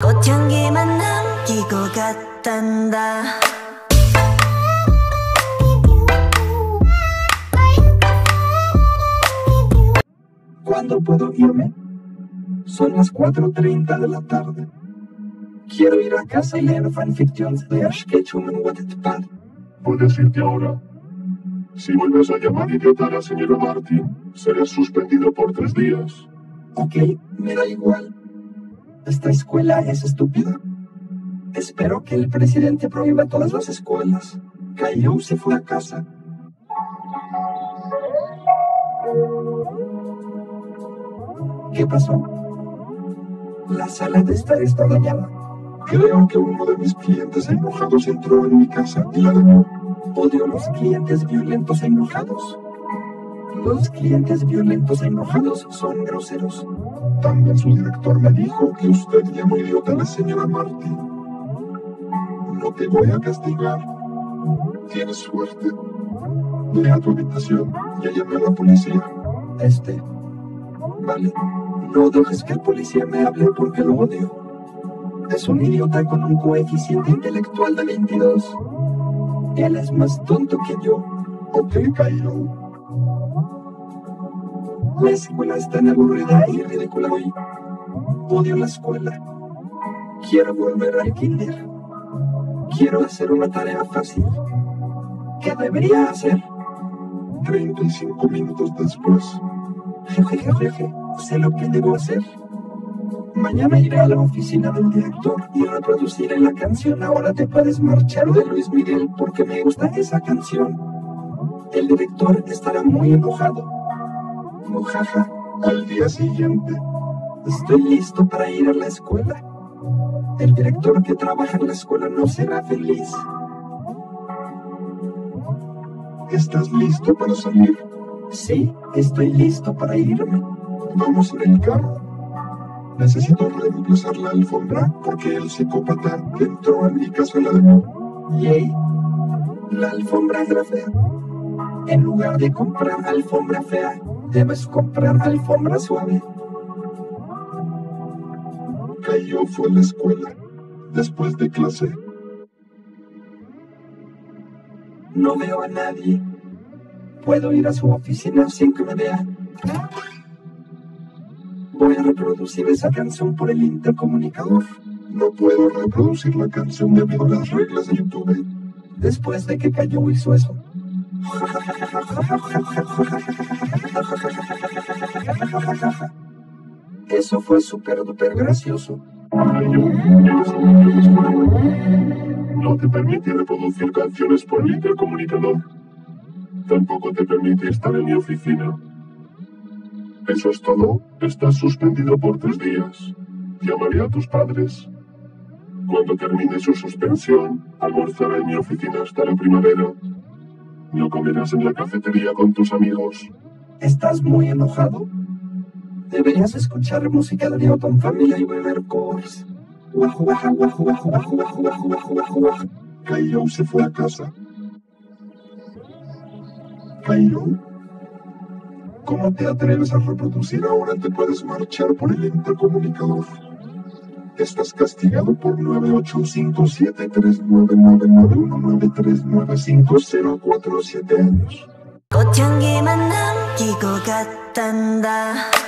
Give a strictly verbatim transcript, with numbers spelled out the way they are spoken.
꽃향기만 남기고 갔단다. ¿Cuándo puedo irme? Son las cuatro treinta de la tarde. Quiero ir a casa y leer fanfictions de Ash Ketchum en Wattpad. Puedes irte ahora. Si vuelves a llamar idiota a la señora Martin, serás suspendido por tres días. Ok, me da igual. Esta escuela es estúpida. Espero que el presidente prohíba todas las escuelas. Caillou se fue a casa. ¿Qué pasó? La sala de estar está dañada. Creo que uno de mis clientes enojados entró en mi casa y la dañó. Odio los clientes violentos e enojados. Los clientes violentos e enojados son groseros. También su director me dijo que usted llamó idiota a la señora Martin. No te voy a castigar. Tienes suerte. Ve a tu habitación. Ya llamé a la policía. Este. Vale. No dejes que el policía me hable porque lo odio. Es un idiota con un coeficiente intelectual de veintidós. Él es más tonto que yo. Ok, Caillou. La escuela es tan aburrida y ridícula hoy. Odio la escuela. Quiero volver al kinder. Quiero hacer una tarea fácil. ¿Qué debería hacer? treinta y cinco minutos después. Jejejeje, sé lo que debo hacer. Mañana iré a la oficina del director y reproduciré la canción Ahora te puedes marchar de Luis Miguel porque me gusta esa canción. El director estará muy enojado. Mojaja. Al día siguiente. Estoy listo para ir a la escuela. El director que trabaja en la escuela no será feliz. ¿Estás listo para salir? Sí, estoy listo para irme. Vamos en el carro. Necesito reemplazar la alfombra porque el psicópata que entró en mi casa la dañó. Yay. La alfombra era fea. En lugar de comprar alfombra fea, debes comprar alfombra suave. Caillou fue a la escuela. Después de clase. No veo a nadie. Puedo ir a su oficina sin que me vea. Voy a reproducir esa canción por el intercomunicador. No puedo reproducir la canción debido a las reglas de YouTube. Después de que Caillou hizo eso. Eso fue súper duper gracioso. Caillou, eres un niño. No te permite reproducir canciones por el intercomunicador. Tampoco te permite estar en mi oficina. Eso es todo. Estás suspendido por tres días. Llamaré a tus padres. Cuando termine su suspensión, almorzará en mi oficina hasta la primavera. No comerás en la cafetería con tus amigos. ¿Estás muy enojado? Deberías escuchar música de Newton Family y beber Coors. Guaju, guaju, guaju, guaju, guaju, guaju, guaju, guaju, guaju, guaju. Caillou se fue a casa. Caillou, ¿cómo te atreves a reproducir Ahora te puedes marchar por el intercomunicador? Estás castigado por nueve ocho cinco siete tres nueve nueve nueve uno nueve tres nueve cinco cero cuatro siete años. 꽃향기만 남기고 갔단다.